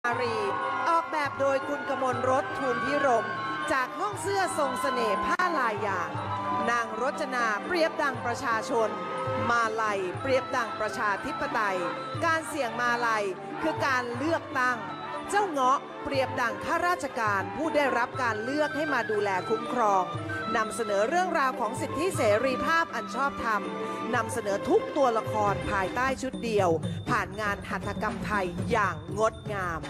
รีออกแบบโดยคุณกมลรสทูลพิรมจากห้องเสื้อทรงเสน่ห์ผ้าลายอย่างนางรจนาเปรียบดังประชาชนมาลัยเปรียบดังประชาธิปไตยการเสี่ยงมาลัยคือการเลือกตั้งเจ้าเงาะเปรียบดังข้าราชการผู้ได้รับการเลือกให้มาดูแลคุ้มครองนำเสนอเรื่องราวของสิทธิเสรีภาพอันชอบธรรมนำเสนอทุกตัวละครภายใต้ชุดเดียวผ่านงานหัตถกรรมไทยอย่างงดงาม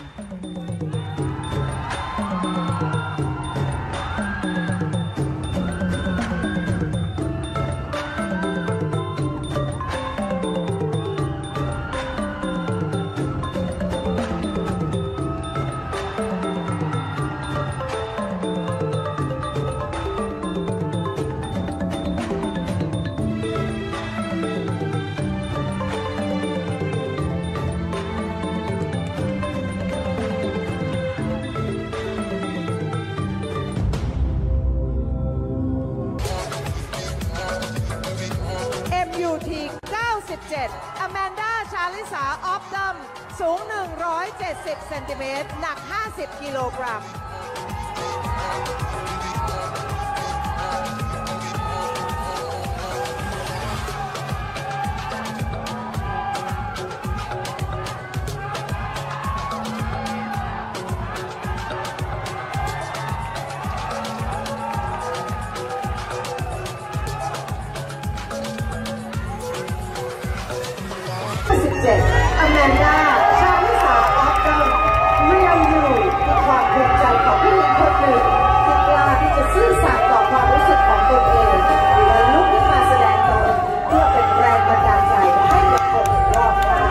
97 อแมนดา ชาลิสา ออฟดัมสูง 170 เซนติเมตรหนัก 50 กิโลกรัมอแมนดา ชาลิสา ออฟดัมเรียลยูคือความภูมิใจของผู้หญิงคนหนึ่งที่กล้าที่จะซื่อสัตย์ต่อความรู้สึกของตนเองและลุกขึ้นมาแสดงตนเพื่อเป็นแรงบันดาลใจให้กับคนรอบข้าง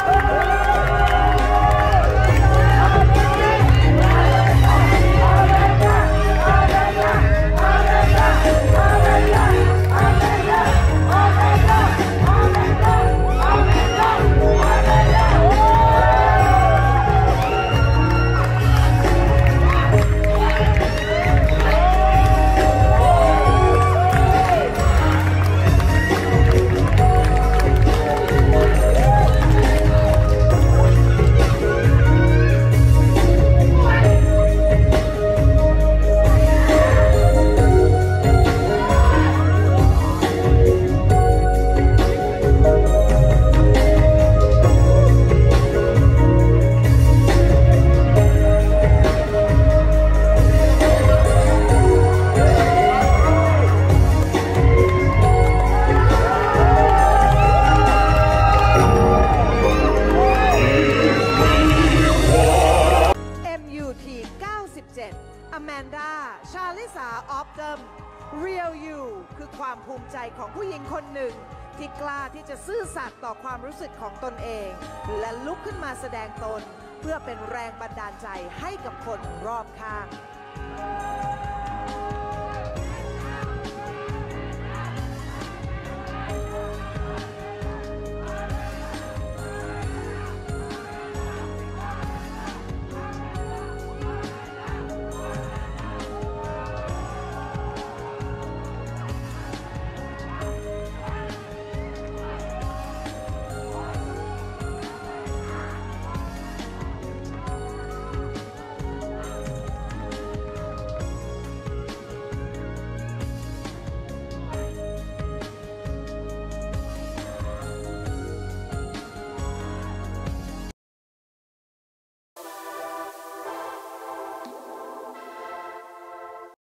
อแมนดา ชาลิสา ออฟดัมเรียลยูคือความภูมิใจของผู้หญิงคนหนึ่งที่กล้าที่จะซื่อสัตย์ต่อความรู้สึกของตนเองและลุกขึ้นมาแสดงตนเพื่อเป็นแรงบันดาลใจให้กับคนรอบข้าง